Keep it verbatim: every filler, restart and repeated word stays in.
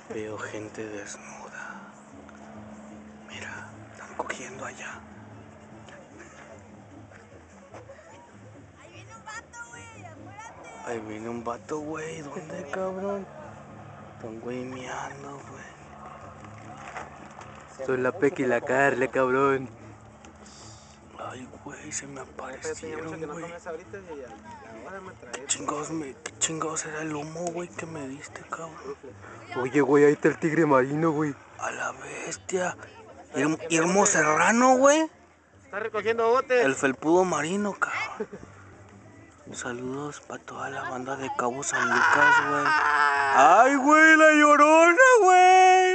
Veo gente desnuda. Mira, están cogiendo allá. Ahí viene un vato, güey, apúrate. Ahí viene un vato, güey. ¿Dónde, cabrón? Están güey meando, güey. Son la Peque y la Carla, cabrón. Ay, güey, se me aparecieron, güey. ¿Qué chingados, me, qué chingados era el humo, güey, que me diste, cabrón? Oye, güey, ahí está el tigre marino, güey. A la bestia. Irmo, Irmo Serrano, güey. Está recogiendo botes. El felpudo marino, cabrón. Saludos para toda la banda de Cabo San Lucas, güey. ¡Ay, güey, la Llorona, güey!